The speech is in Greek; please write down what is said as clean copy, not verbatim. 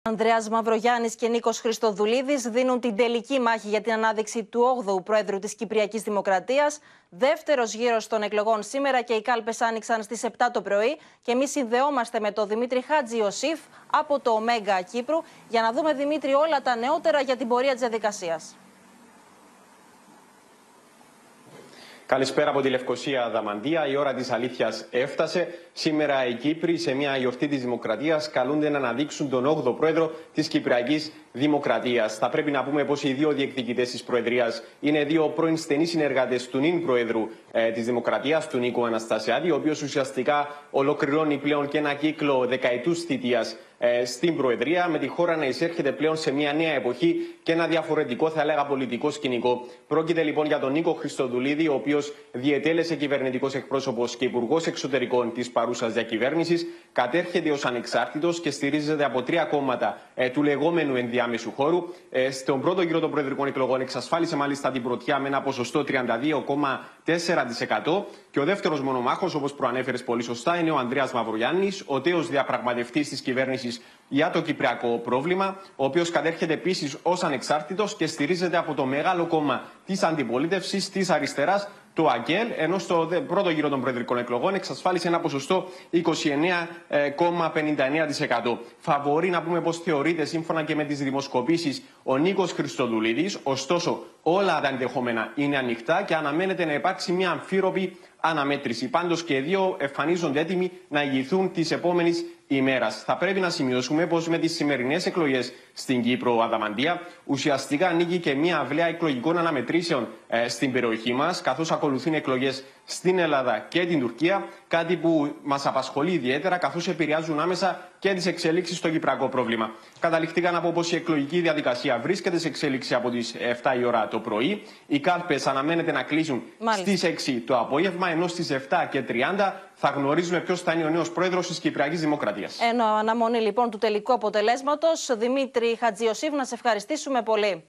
Ανδρέας Μαυρογιάννης και Νίκος Χριστοδουλίδης δίνουν την τελική μάχη για την ανάδειξη του 8ου Πρόεδρου της Κυπριακής Δημοκρατίας. Δεύτερος γύρος των εκλογών σήμερα και οι κάλπες άνοιξαν στις 7 το πρωί. Και εμείς συνδεόμαστε με τον Δημήτρη Χατζιωσήφ από το Ωμέγα Κύπρου για να δούμε, Δημήτρη, όλα τα νεότερα για την πορεία της διαδικασίας. Καλησπέρα από τη Λευκοσία, Αδαμαντία. Η ώρα της αλήθειας έφτασε. Σήμερα οι Κύπροι, σε μια γιορτή της Δημοκρατίας, καλούνται να αναδείξουν τον 8ο Πρόεδρο της Κυπριακής Δημοκρατίας. Θα πρέπει να πούμε πως οι δύο διεκδικητές της Προεδρίας είναι δύο πρώην στενοί συνεργάτες του νυν Προέδρου της Δημοκρατίας, του Νίκου Αναστασιάδη, ο οποίος ουσιαστικά ολοκληρώνει πλέον και ένα κύκλο δεκαετούς θητείας στην Προεδρία, με τη χώρα να εισέρχεται πλέον σε μια νέα εποχή και ένα διαφορετικό, θα έλεγα, πολιτικό σκηνικό. Πρόκειται λοιπόν για τον Νίκο Χριστοδουλίδη, ο οποίος διετέλεσε κυβερνητικός εκπρόσωπος και υπουργός εξωτερικών της παρούσας διακυβέρνησης, κατέρχεται ως ανεξάρτητος και στηρίζεται από τρία κόμματα του λεγόμενου ενδιάμεσου χώρου. Στον πρώτο γύρο των προεδρικών εκλογών εξασφάλισε μάλιστα την πρωτιά με ένα ποσοστό 32,4%. Και ο δεύτερος μονομάχος, όπως προανέφερες πολύ σωστά, είναι ο Ανδρέας Μαυρογιάννης, ο τέος διαπραγματευτής της κυβέρνησης για το κυπριακό πρόβλημα, ο οποίος κατέρχεται επίσης ως ανεξάρτητος και στηρίζεται από το μεγάλο κόμμα της αντιπολίτευσης, της αριστεράς, το ΑΚΕΛ, ενώ στο πρώτο γύρο των προεδρικών εκλογών εξασφάλισε ένα ποσοστό 29,59%. Φαβορεί να πούμε πως θεωρείται, σύμφωνα και με τις δημοσκοπήσεις, ο Νίκος Χριστοδουλίδης. Ωστόσο, όλα τα ενδεχόμενα είναι ανοιχτά και αναμένεται να υπάρξει μια αμφίροπη αναμέτρηση. Πάντως και οι δύο εμφανίζονται έτοιμοι να ηγηθούν τις επόμενες ημέρας. Θα πρέπει να σημειώσουμε πως με τις σημερινές εκλογές στην Κύπρο, Αδαμαντία, ουσιαστικά ανοίγει και μια αυλαία εκλογικών αναμετρήσεων στην περιοχή μας, καθώς ακολουθούν εκλογές στην Ελλάδα και την Τουρκία, κάτι που μας απασχολεί ιδιαίτερα, καθώς επηρεάζουν άμεσα και τις εξελίξεις στο κυπριακό πρόβλημα. Καταληκτικά να πω πως η εκλογική διαδικασία βρίσκεται σε εξέλιξη από τις 7 η ώρα το πρωί. Οι κάλπες αναμένεται να κλείσουν στις 6 το απόγευμα, ενώ στις 7:30 θα γνωρίζουμε ποιος θα είναι ο νέος πρόεδρος της Κυπριακής Δημοκρατίας. Αναμονή λοιπόν του τελικού αποτελέσματος. Δημήτρη Χατζιωσήφ, να σε ευχαριστήσουμε πολύ.